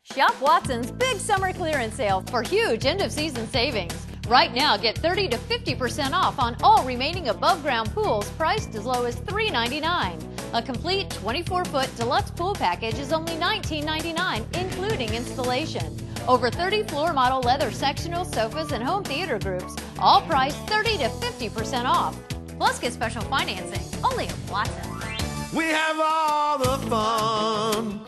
Shop Watson's big summer clearance sale for huge end-of-season savings. Right now, get 30 to 50% off on all remaining above-ground pools priced as low as $3.99. A complete 24-foot deluxe pool package is only $19.99, including installation. Over 30 floor model leather sectional sofas and home theater groups, all priced 30 to 50% off. Plus, get special financing only at Watson's. We have all the fun